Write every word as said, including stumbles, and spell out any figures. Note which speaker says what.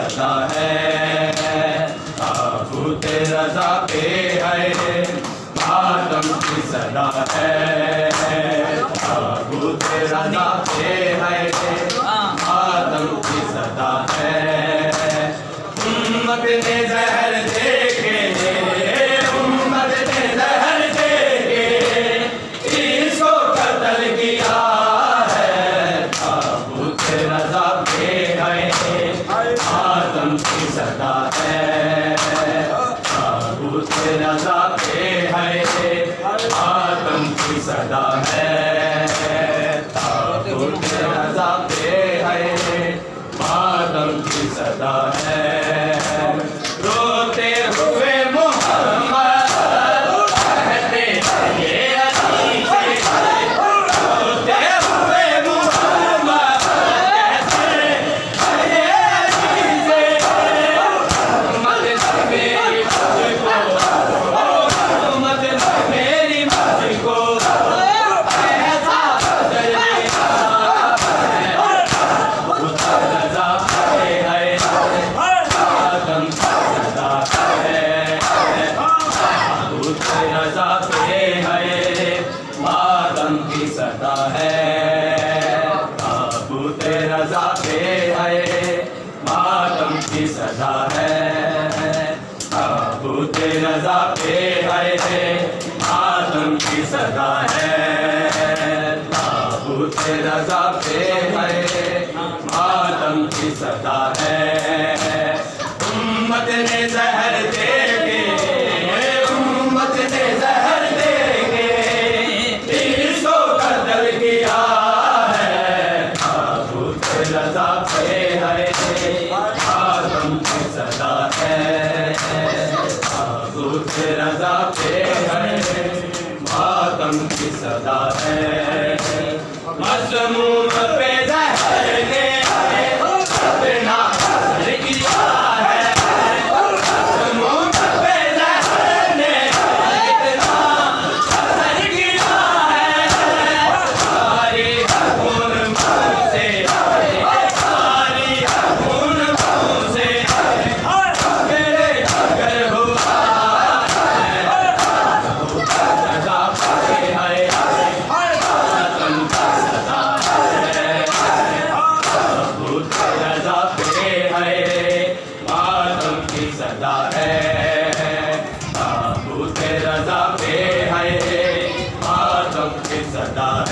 Speaker 1: सदा है, ताबूत रज़ा पे है मातम की सदा है, ताबूत रज़ा पे है मातम की सदा है। उम्मत ने ज़हर देखे, उम्मत ने ज़हर देखे इसको कत्ल किया है, ताबूत रज़ा पे है मातम की सदा है, ताबूत रज़ा पे है मातम की सदा है, ताबूत रज़ा पे है मातम की सदा है। रोते हुए मोहम्मद कहते ये अली से, रोते हुए मोहम्मद कहते ये अली से, मत मेरी मुझको, मत मेरी मुझको ऐसा बदल दिया है, उस रज़ा पे है मातम की सदा है, उस रज़ा पे है मातम की सदा है, ताबूत रज़ा पे है मातम की सदा है, ताबूत रज़ा पे है मातम की सदा है, ताबूत रज़ा पे है मातम की सदा है। उम्मत ने ज़हर देके, उम्मत ने ज़हर देके इसको कत्ल किया है, ताबूत रज़ा पे है मातम की सदा है, ताबूत रज़ा पे है मातम की सदा है। मज़मूम पे ज़हर ने अपना ज़हर किया है, मज़मूम पे ज़हर ने अपना ज़हर किया है, सारी खून मुँह से, सारी खून मुँह से मेरे जिगर हुआ है, रज़ा पे है मातम की सदा है, ताबूत रज़ा पे है मातम की सदा है, ताबूत रज़ा पे है मातम की सदा